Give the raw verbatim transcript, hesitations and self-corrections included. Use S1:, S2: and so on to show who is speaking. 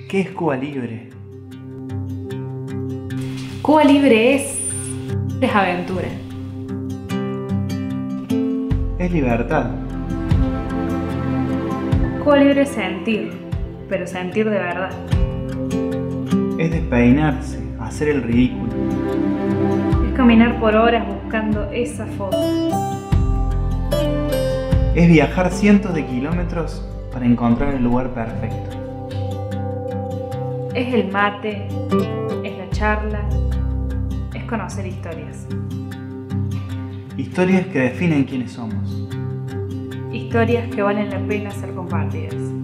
S1: ¿Qué es Cuba Libre?
S2: Cuba Libre es... es aventura.
S1: Es libertad.
S2: Cuba Libre es sentir, pero sentir de verdad.
S1: Es despeinarse, hacer el ridículo.
S2: Es caminar por horas buscando esa foto.
S1: Es viajar cientos de kilómetros para encontrar el lugar perfecto.
S2: Es el mate, es la charla, es conocer historias.
S1: Historias que definen quiénes somos.
S2: Historias que valen la pena ser compartidas.